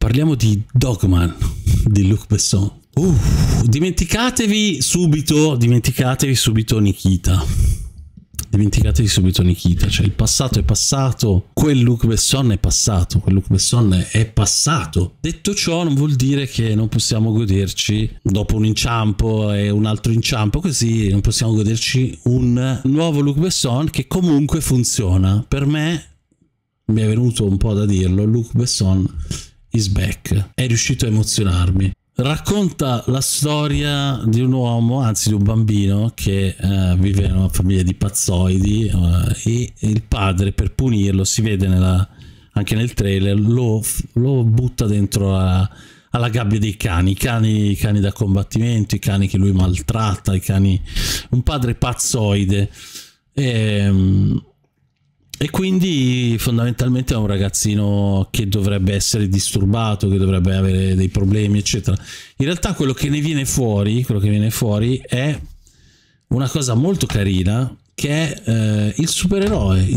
Parliamo di Dogman di Luc Besson. Dimenticatevi subito Nikita. Dimenticatevi subito Nikita, cioè il passato è passato, quel Luc Besson è passato, Detto ciò non vuol dire che non possiamo goderci, dopo un inciampo e un altro inciampo così, non possiamo goderci un nuovo Luc Besson che comunque funziona. Per me, mi è venuto un po' da dirlo, Luc Besson is back, è riuscito a emozionarmi. Racconta la storia di un uomo, anzi di un bambino che vive in una famiglia di pazzoidi e il padre, per punirlo, si vede anche nel trailer, lo butta dentro alla gabbia dei cani, i cani da combattimento, i cani che lui maltratta, un padre pazzoide. E quindi fondamentalmente è un ragazzino che dovrebbe essere disturbato, che dovrebbe avere dei problemi, eccetera. In realtà quello che viene fuori è una cosa molto carina, che è il supereroe.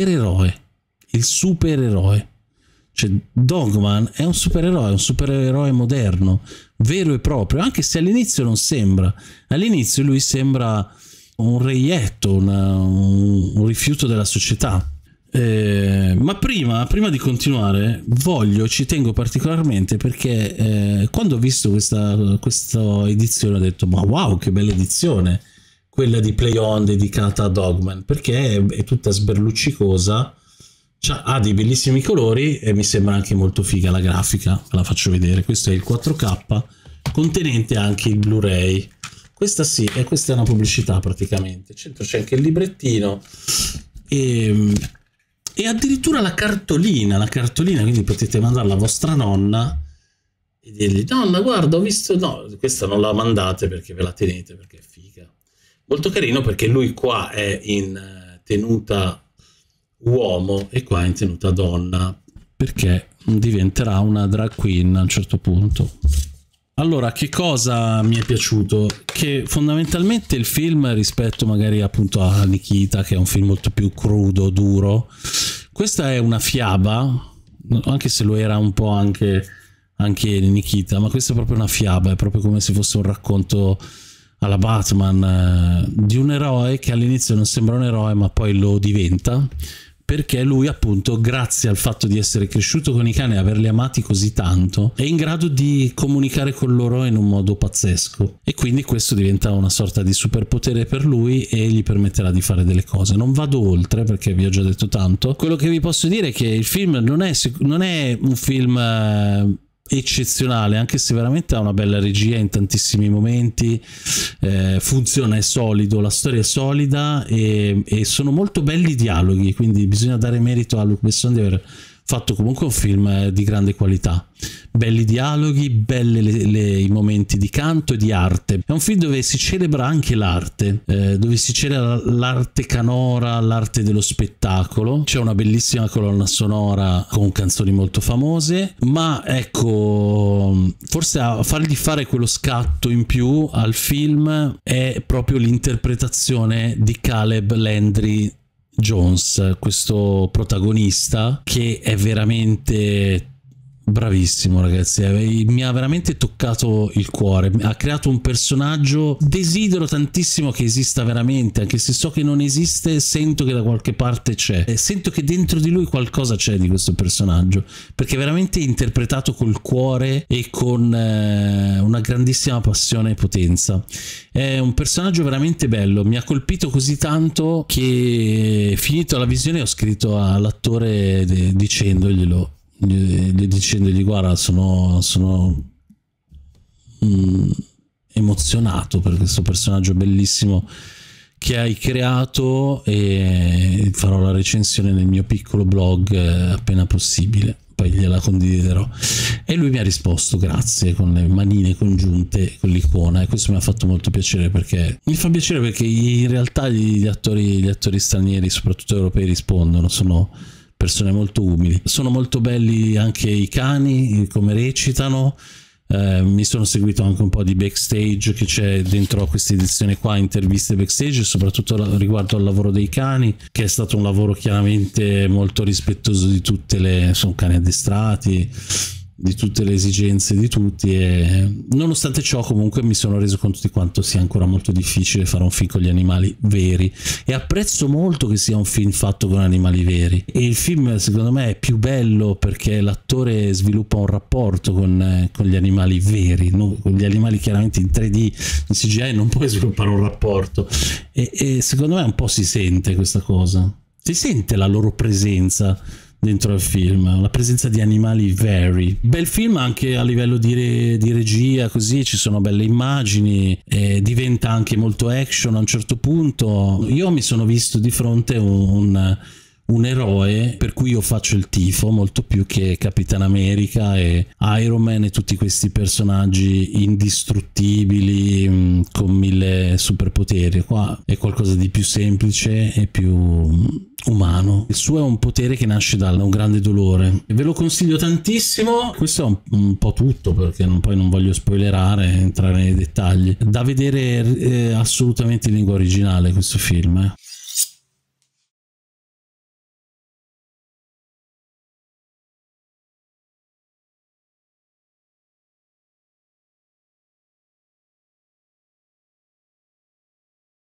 Cioè Dogman è un supereroe moderno, vero e proprio, anche se all'inizio non sembra. All'inizio lui sembra un reietto, un rifiuto della società. Ma prima di continuare ci tengo particolarmente perché quando ho visto questa edizione ho detto ma wow, che bella edizione quella di Play On dedicata a Dogman, perché è tutta sberluccicosa, ha dei bellissimi colori e mi sembra anche molto figa la grafica. Ve la faccio vedere, questo è il 4K contenente anche il Blu-ray. Questa sì, e questa è una pubblicità praticamente. C'è anche il librettino e addirittura la cartolina, quindi potete mandarla a vostra nonna e dirgli nonna guarda ho visto, no questa non la mandate perché ve la tenete perché è figa. Molto carino perché lui qua è in tenuta uomo e qua è in tenuta donna perché diventerà una drag queen a un certo punto. Allora, che cosa mi è piaciuto? Che fondamentalmente il film, rispetto magari appunto a Nikita, che è un film molto più crudo, duro, questa è una fiaba, anche se lo era un po' anche Nikita, ma questa è proprio una fiaba, è proprio come se fosse un racconto alla Batman di un eroe che all'inizio non sembra un eroe ma poi lo diventa, perché lui appunto, grazie al fatto di essere cresciuto con i cani e averli amati così tanto, è in grado di comunicare con loro in un modo pazzesco e quindi questo diventa una sorta di superpotere per lui e gli permetterà di fare delle cose. Non vado oltre perché vi ho già detto tanto. Quello che vi posso dire è che il film non è un film eccezionale, anche se veramente ha una bella regia in tantissimi momenti, funziona, è solido, la storia è solida e sono molto belli i dialoghi, quindi bisogna dare merito a Luc Besson di aver fatto comunque un film di grande qualità. Belli dialoghi, belli i momenti di canto e di arte. È un film dove si celebra anche l'arte, dove si celebra l'arte canora, l'arte dello spettacolo. C'è una bellissima colonna sonora con canzoni molto famose, ma ecco, forse a fargli fare quello scatto in più al film è proprio l'interpretazione di Caleb Landry Jones, questo protagonista che è veramente bravissimo, ragazzi. Mi ha veramente toccato il cuore, ha creato un personaggio. Desidero tantissimo che esista veramente, anche se so che non esiste, sento che da qualche parte c'è, sento che dentro di lui qualcosa c'è di questo personaggio, perché è veramente interpretato col cuore e con una grandissima passione e potenza. È un personaggio veramente bello, mi ha colpito così tanto che finito la visione ho scritto all'attore dicendogli guarda, sono emozionato per questo personaggio bellissimo che hai creato e farò la recensione nel mio piccolo blog appena possibile, poi gliela condividerò. E lui mi ha risposto grazie con le manine congiunte con l'icona, e questo mi ha fatto molto piacere, perché mi fa piacere perché in realtà gli attori stranieri, soprattutto europei, rispondono, sono persone molto umili. Sono molto belli anche i cani, come recitano. Mi sono seguito anche un po' di backstage che c'è dentro a questa edizione qua, interviste backstage, soprattutto riguardo al lavoro dei cani, che è stato un lavoro chiaramente molto rispettoso di tutte le, sono cani addestrati, di tutte le esigenze di tutti, e nonostante ciò comunque mi sono reso conto di quanto sia ancora molto difficile fare un film con gli animali veri, e apprezzo molto che sia un film fatto con animali veri, e il film secondo me è più bello perché l'attore sviluppa un rapporto con gli animali veri, no? Con gli animali chiaramente in 3D, in CGI non puoi sviluppare un rapporto, e secondo me un po' si sente questa cosa, si sente la loro presenza dentro al film, la presenza di animali veri. Bel film anche a livello di regia, così ci sono belle immagini, diventa anche molto action a un certo punto. Io mi sono visto di fronte un eroe per cui io faccio il tifo molto più che Capitan America e Iron Man e tutti questi personaggi indistruttibili con 1000 superpoteri. Qua è qualcosa di più semplice e più umano. Il suo è un potere che nasce da un grande dolore, e ve lo consiglio tantissimo. Questo è un po' tutto, perché poi non voglio spoilerare, entrare nei dettagli. Da vedere assolutamente in lingua originale questo film.